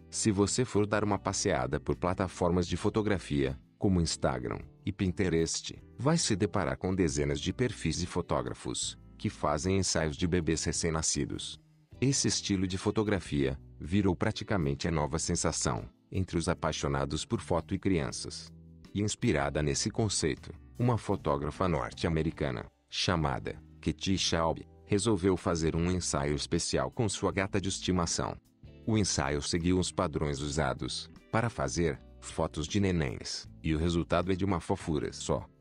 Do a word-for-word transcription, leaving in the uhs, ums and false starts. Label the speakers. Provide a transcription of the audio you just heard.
Speaker 1: Se você for dar uma passeada por plataformas de fotografia, como Instagram e Pinterest, vai se deparar com dezenas de perfis de fotógrafos que fazem ensaios de bebês recém-nascidos. Esse estilo de fotografia virou praticamente a nova sensação entre os apaixonados por foto e crianças. E inspirada nesse conceito, uma fotógrafa norte-americana, chamada Katie Schaub, resolveu fazer um ensaio especial com sua gata de estimação. O ensaio seguiu os padrões usados para fazer fotos de nenéns, e o resultado é de uma fofura só.